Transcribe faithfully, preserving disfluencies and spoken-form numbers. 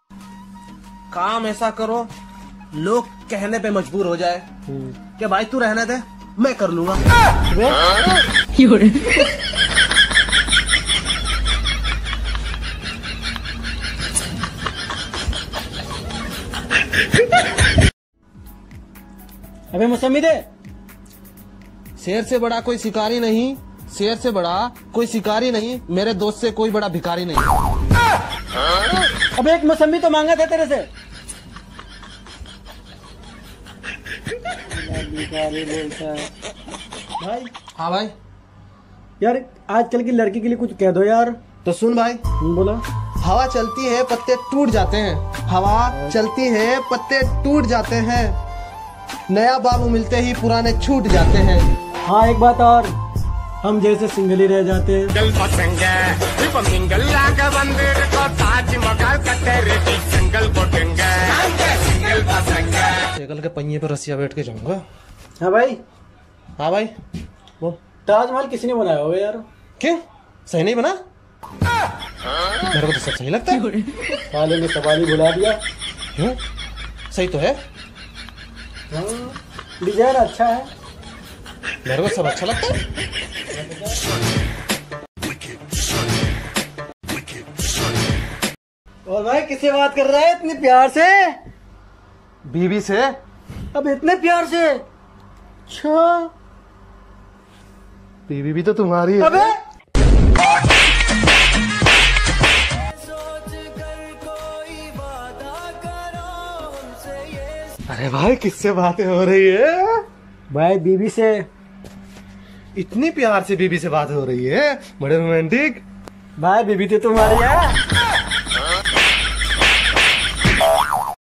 काम ऐसा करो लोग कहने पे मजबूर हो जाए कि भाई तू रहने दे, मैं कर लूंगा। अबे मौसमी दे। शेर से बड़ा कोई शिकारी नहीं, शेर से बड़ा कोई शिकारी नहीं, मेरे दोस्त से कोई बड़ा भिखारी नहीं। अबे एक मौसमी तो मांगा था तेरे से। भिखारी बोलता है भाई। हाँ भाई। यार आजकल की लड़की के लिए कुछ कह दो यार। तो सुन भाई। बोला। हवा चलती है पत्ते टूट जाते हैं, हवा चलती है पत्ते टूट जाते हैं, नया बाबू मिलते ही पुराने छूट जाते हैं। हाँ एक बात और, हम जैसे सिंगल ही रह जाते हैं। साइकिल के पहिए पे रस्सिया बैठ के जाऊंगा। हाँ भाई। हाँ भाई वो ताजमहल किसने बनाया होगा यार? क्यों सही नहीं बना? मेरे को तो सब सही लगता है। साले ने सवाल ही भुला दिया। क्यों सही तो है। हाँ डिजाइन अच्छा है, मेरे को सब अच्छा लगता है। और भाई किससे बात कर रहा है इतने प्यार से? बीवी से। अब इतने प्यार से? अच्छा बीवी भी तो तुम्हारी है। अबे अरे भाई किससे बातें हो रही है? भाई बीवी से। इतनी प्यार से बीवी से बात हो रही है, बड़े रोमांटिक। भाई बीवी तो तुम्हारी है।